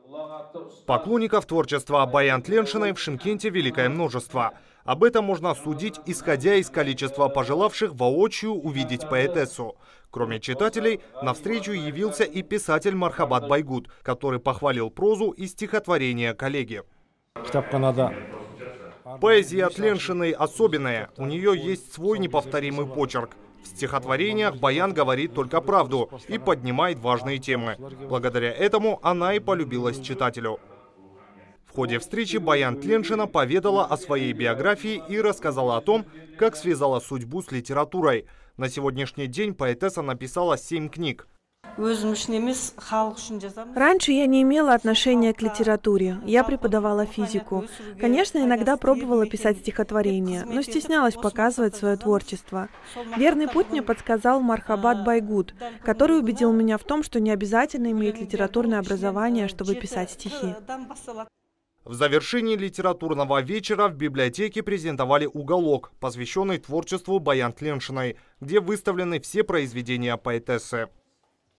Поклонников творчества Баян Тленшиной в Шымкенте великое множество. Об этом можно судить, исходя из количества пожелавших воочию увидеть поэтессу. Кроме читателей, на встречу явился и писатель Мархабат Байгут, который похвалил прозу и стихотворение коллеги. Поэзия Тленшиной особенная, у нее есть свой неповторимый почерк. В стихотворениях Баян говорит только правду и поднимает важные темы. Благодаря этому она и полюбилась читателю. В ходе встречи Баян Тленшина поведала о своей биографии и рассказала о том, как связала судьбу с литературой. На сегодняшний день поэтесса написала 7 книг. Раньше я не имела отношения к литературе. Я преподавала физику. Конечно, иногда пробовала писать стихотворения, но стеснялась показывать свое творчество. Верный путь мне подсказал Мархабат Байгут, который убедил меня в том, что не обязательно иметь литературное образование, чтобы писать стихи. В завершении литературного вечера в библиотеке презентовали уголок, посвященный творчеству Баян Тленшиной, где выставлены все произведения поэтессы.